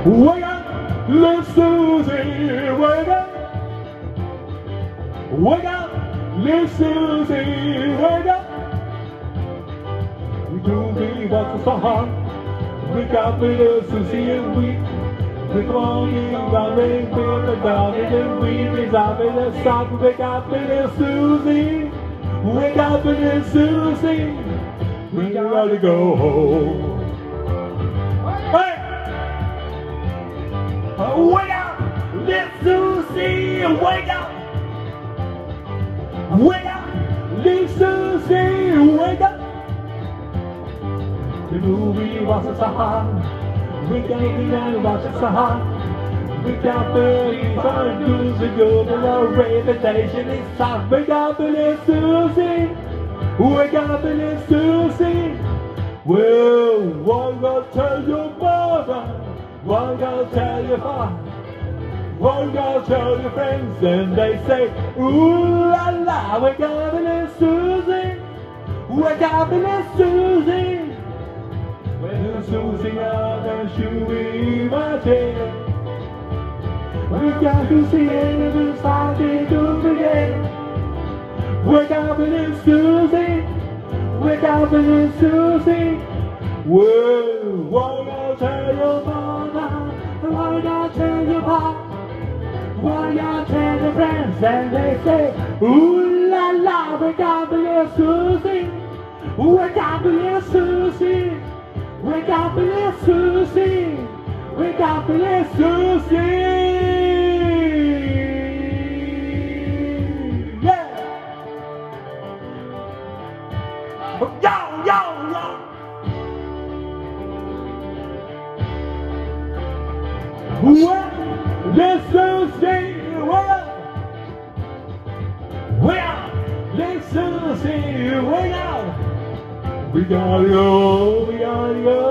Wake up, little Susie, wake up. Wake up, little Susie, wake up. You told me what's so hard. Wake up, little Susie, and we're going around and we're down in the wind. It's up in the sun. Wake up, little Susie. Wake up, little Susie. We gotta go home. Hey! Wake up, little Susie. Wake up. Wake up, little Susie. Wake up. The movie was so hard. We can't even watch it so hard. We can't believe our news is good and our reputation is sound. Wake up, little Susie. Wake up, little Susie. Well, one gonna tell your mother, one gonna tell your father, one gonna tell your friends, and they say, ooh la la. Wake up, little Susie. Wake up, little Susie. Little Susie on the shoe in my chair. We got to see it, starting to begin. Wake up, little Susie. Wake up, little Susie. Whoa, why not tell your mother? Why not tell your pop? Why not tell your friends? And they say, ooh la la. Wake up, little Susie. Wake up, little Susie. Wake up, little Susie. Wake up, little Susie. Yeah. Yo, yo, yo. Well, little Susie, wake up. Wake up, little Susie, wake up. We gotta go, we gotta go.